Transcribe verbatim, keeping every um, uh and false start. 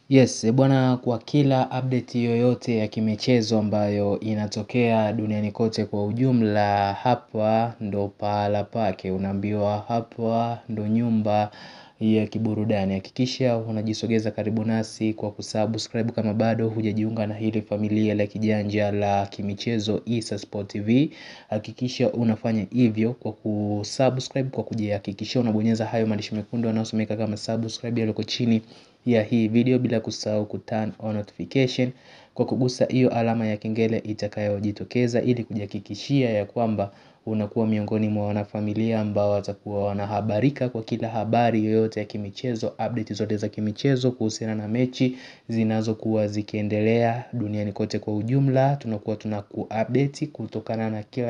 Yes, e bwana, kwa kila update yoyote ya kimichezo ambayo inatokea duniani kote kwa ujumla, hapa ndo pahala pake. Unaambiwa hapa ndo nyumba ya kiburudani. Hakikisha unajisogeza karibu nasi kwa kusubscribe kama bado hujajiunga na hili familia la kijanja la kimichezo Issa Sport T V. Hakikisha unafanya hivyo kwa kusubscribe, kwa kujihakikishia unabonyeza hayo maandishi mekundu yanayosomeka kama subscribe yaliyoko chini ya hii video, bila kusahau ku turn on notification kwa kugusa hiyo alama ya kengele itakayojitokeza, ili kujihakikishia ya kwamba unakuwa miongoni mwa wanafamilia ambao watakuwa wanahabarika kwa kila habari yoyote ya kimichezo, update zote za kimichezo kuhusiana na mechi zinazokuwa zikiendelea duniani kote kwa ujumla. Tunakuwa tunaku update kutokana na kila